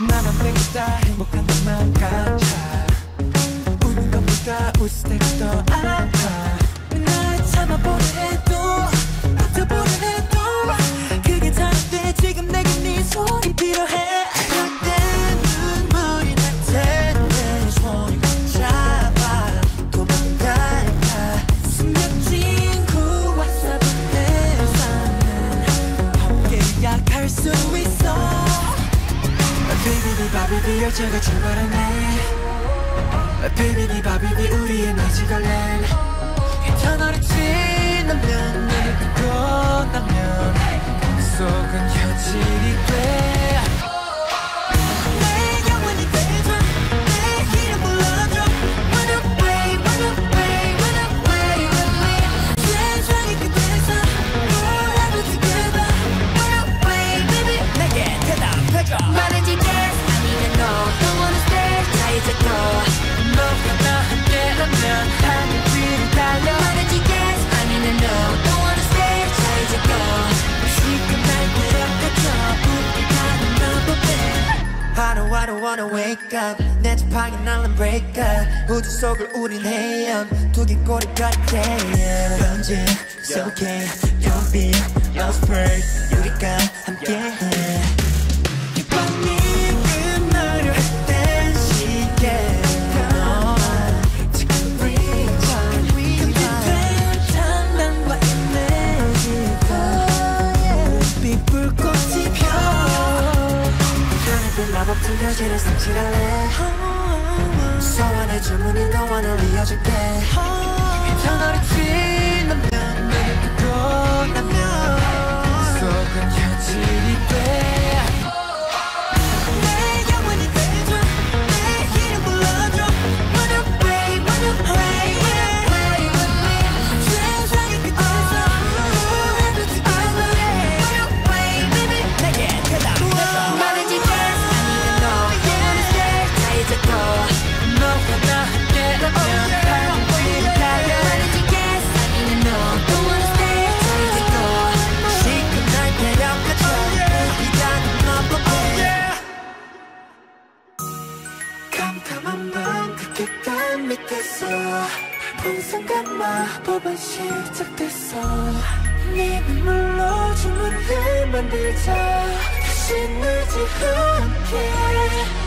나만 되겠다 행복한 것만 같아 우는 것보다 웃을 때가 더 아파 날 참아보려 해도 버텨보려 해도 그게 잘 안 돼 지금 내게 네 손이 필요해 그때 눈물이 날 텐데 손이 꼭 잡아 도망갈까 숨겨진 그 와사비 내 삶은 함께야 갈 수 있어 비비비 바비비 열차가 출발하네 비비비 바비비 우리의 매직을랜 터널이 지나면 눈을 뜨고 나면 속은 현실이 돼 내 영원히 되줘 내 이름 불러줘 Run away, run away, run away with me 세상의 끝에서 Forever together Run away baby 내게 대답해줘 말해지 yes 아니면 no Don't wanna stay 자유자도 너가 나 함께라면 하늘 위로 달려 말해지 yes 아니면 no Don't wanna stay 자유자도 시간 날 데려가줘 우리 가는 마법에 I don't wanna wake up 내 지팡이 날란 break up 우주 속을 우린 헤엄 두개골이 같아 번진 so okay You'll be lost first 우리가 함께해 이 밤이 끝나려 했던 시계 지금 reach 준비된 장난과 이미지가 빛불꽃이 펴 하늘빛 마법들 여지를 상실할래 소원의 주문이 너와 날 이어줄게 터널이 지나면 눈을 뜨고 나면 속은 현실이 돼 내 영원히 되줘 내 이름 불러줘 Run away, run away, run away with me 세상의 끝에서 Forever together Run away baby 내게 대답해줘 말해지 yes 아니면 no Don't wanna stay 자유자도 너가 나 함께라면 하늘 위로 달려 말해지 yes 아니면 no Don't wanna stay 자유자도 시간 날 데려가줘 우리가 는 마법에 캄캄한 밤 그 계단 밑에서 풍선과 마법은 시작됐어 네 눈물로 주문을 만들자 다시 늘지 않게